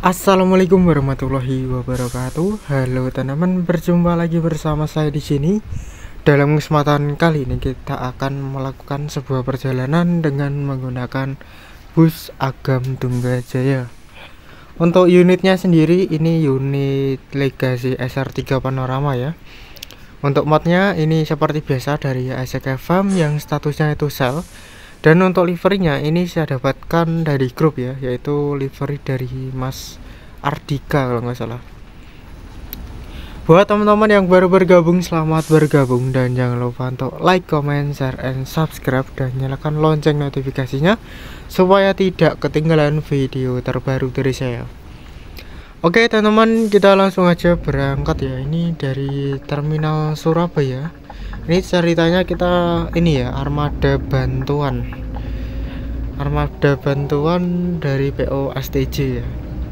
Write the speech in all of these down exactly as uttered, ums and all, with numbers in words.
Assalamualaikum warahmatullahi wabarakatuh. Halo teman-teman, berjumpa lagi bersama saya di sini. Dalam kesempatan kali ini kita akan melakukan sebuah perjalanan dengan menggunakan bus Agam Dungga Jaya. Untuk unitnya sendiri ini unit Legacy S R tiga Panorama ya. Untuk modnya ini seperti biasa dari Isaac F M yang statusnya itu sell. Dan untuk liverinya ini saya dapatkan dari grup ya, yaitu livery dari Mas Ardika kalau nggak salah. Buat teman-teman yang baru bergabung, selamat bergabung dan jangan lupa untuk like, comment, share, and subscribe dan nyalakan lonceng notifikasinya supaya tidak ketinggalan video terbaru dari saya. Oke teman-teman, kita langsung aja berangkat ya. Ini dari terminal Surabaya. Ini ceritanya kita ini ya, armada bantuan armada bantuan dari P O S T J ya.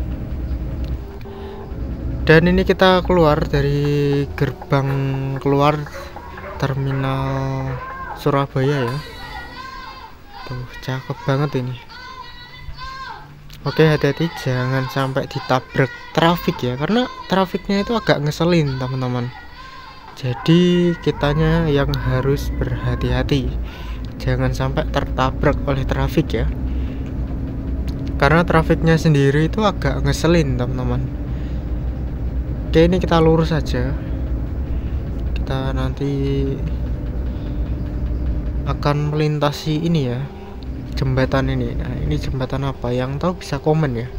Dan ini kita keluar dari gerbang keluar terminal Surabaya ya. Tuh cakep banget ini. Oke, hati-hati jangan sampai ditabrak trafik ya, karena trafiknya itu agak ngeselin teman-teman. Jadi kitanya yang harus berhati-hati, jangan sampai tertabrak oleh trafik ya, karena trafiknya sendiri itu agak ngeselin teman-teman. Oke, ini kita lurus saja. Kita nanti akan melintasi ini ya, jembatan ini. Nah, ini jembatan apa? Yang tahu bisa komen ya.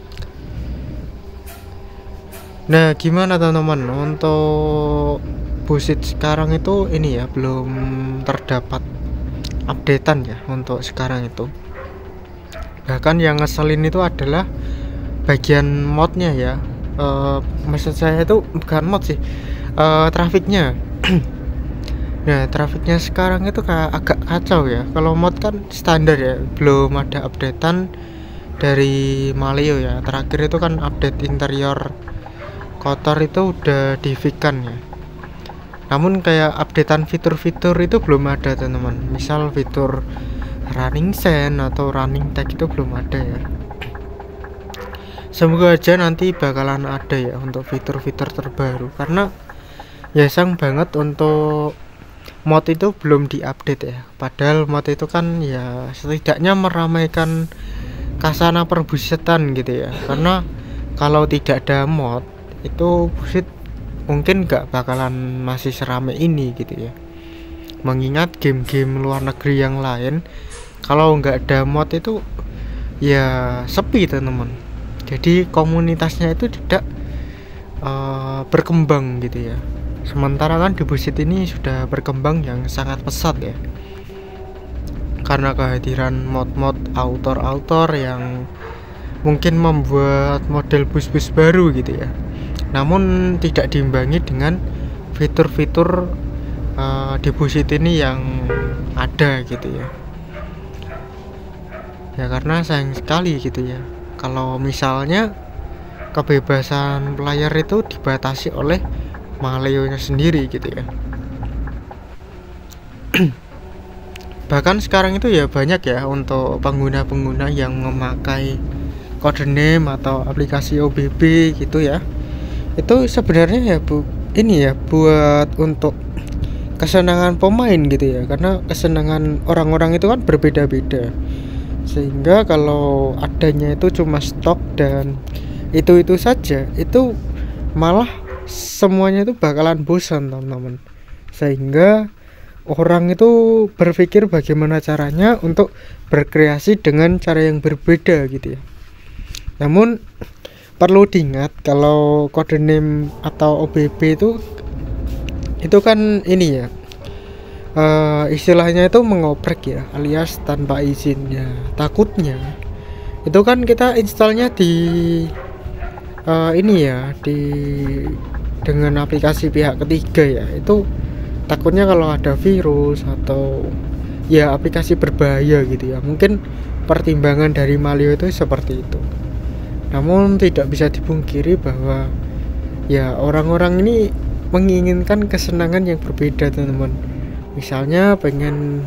Nah, gimana teman-teman untuk busit sekarang itu ini ya, belum terdapat updatean ya untuk sekarang itu. Bahkan yang ngeselin itu adalah bagian modnya ya. Uh, maksud saya itu bukan mod sih, uh, trafiknya. Nah, trafiknya sekarang itu kayak agak kacau ya. Kalau mod kan standar ya, belum ada updatean dari Maleo ya. Terakhir itu kan update interior kotor itu udah di-fix-kan ya. Namun kayak updatean fitur-fitur itu belum ada teman-teman. Misal fitur running sand atau running tag itu belum ada ya. Semoga aja nanti bakalan ada ya untuk fitur-fitur terbaru, karena ya sayang banget untuk mod itu belum diupdate ya. Padahal mod itu kan ya setidaknya meramaikan kasana perbusetan gitu ya. Karena kalau tidak ada mod itu busit mungkin gak bakalan masih seramai ini gitu ya. Mengingat game-game luar negeri yang lain kalau nggak ada mod itu ya sepi teman-teman. Jadi komunitasnya itu tidak uh, berkembang gitu ya. Sementara kan di busit ini sudah berkembang yang sangat pesat ya, karena kehadiran mod-mod autor-autor yang mungkin membuat model bus-bus baru gitu ya. Namun tidak diimbangi dengan fitur-fitur uh, di busit ini yang ada gitu ya. Ya karena sayang sekali gitu ya, kalau misalnya kebebasan player itu dibatasi oleh Maleo nya sendiri gitu ya. Bahkan sekarang itu ya banyak ya untuk pengguna-pengguna yang memakai codename atau aplikasi O B B gitu ya. Itu sebenarnya ya bu ini ya buat untuk kesenangan pemain gitu ya, karena kesenangan orang-orang itu kan berbeda-beda, sehingga kalau adanya itu cuma stok dan itu-itu saja, itu malah semuanya itu bakalan bosan teman-teman, sehingga orang itu berpikir bagaimana caranya untuk berkreasi dengan cara yang berbeda gitu ya. Namun perlu diingat kalau codename atau O B B itu itu kan ini ya, uh, istilahnya itu mengoprek ya, alias tanpa izin ya. Takutnya itu kan kita installnya di uh, ini ya, di dengan aplikasi pihak ketiga ya. Itu takutnya kalau ada virus atau ya aplikasi berbahaya gitu ya. Mungkin pertimbangan dari Maleo itu seperti itu. Namun tidak bisa dipungkiri bahwa ya orang-orang ini menginginkan kesenangan yang berbeda teman-teman. Misalnya pengen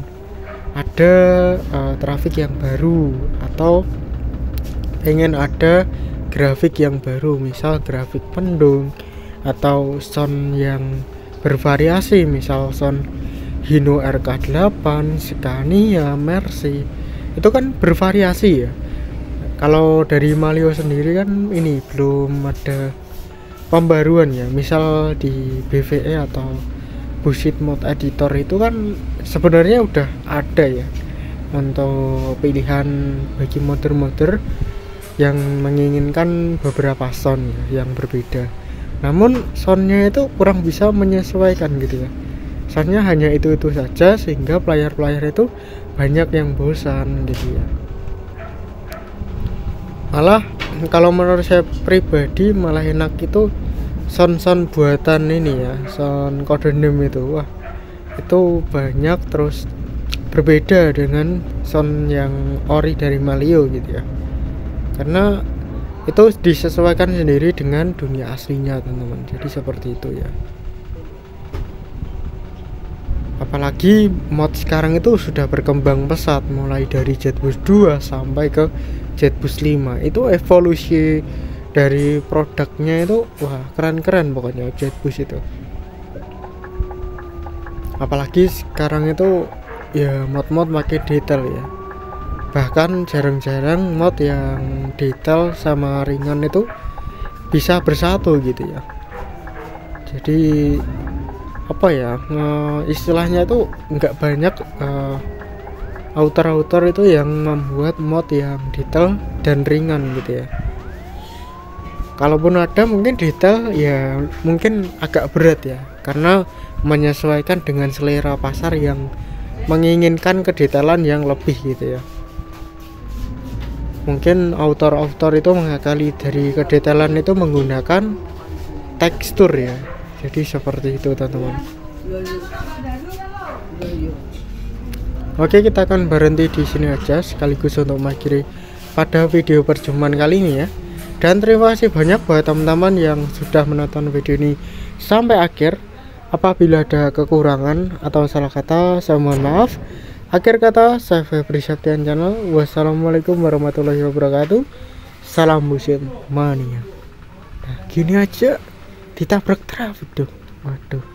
ada uh, trafik yang baru, atau pengen ada grafik yang baru, misal grafik pendung atau sound yang bervariasi, misal sound Hino R K delapan, Scania, Mercy, itu kan bervariasi ya. Kalau dari Malio sendiri kan ini belum ada pembaruan ya, misal di B V E atau Bullshit Mode Editor itu kan sebenarnya udah ada ya untuk pilihan bagi modder-modder yang menginginkan beberapa sound ya, yang berbeda. Namun soundnya itu kurang bisa menyesuaikan gitu ya. Soundnya hanya itu-itu saja sehingga player-player itu banyak yang bosan gitu ya. Malah kalau menurut saya pribadi malah enak itu sound-sound buatan ini ya, sound Codename itu. Wah, itu banyak terus berbeda dengan sound yang ori dari Malio gitu ya. Karena itu disesuaikan sendiri dengan dunia aslinya teman-teman. Jadi seperti itu ya. Apalagi mod sekarang itu sudah berkembang pesat, mulai dari Jetbus dua sampai ke Jetbus lima. Itu evolusi dari produknya itu wah keren-keren pokoknya Jetbus itu. Apalagi sekarang itu ya mod-mod makin detail ya. Bahkan jarang-jarang mod yang detail sama ringan itu bisa bersatu gitu ya. Jadi apa ya, istilahnya itu nggak banyak uh, author-author itu yang membuat mod yang detail dan ringan gitu ya. Kalaupun ada mungkin detail ya mungkin agak berat ya, karena menyesuaikan dengan selera pasar yang menginginkan kedetailan yang lebih gitu ya. Mungkin author-author itu mengakali dari kedetailan itu menggunakan tekstur ya. Jadi seperti itu teman-teman. Oke, kita akan berhenti di sini aja sekaligus untuk mengakhiri pada video perjumpaan kali ini ya. Dan terima kasih banyak buat teman-teman yang sudah menonton video ini sampai akhir. Apabila ada kekurangan atau salah kata, saya mohon maaf. Akhir kata, saya Febri Septian Channel. Wassalamualaikum warahmatullahi wabarakatuh. Salam Bullshit Mania. Nah, gini aja ditabrak trafik tuh. Waduh.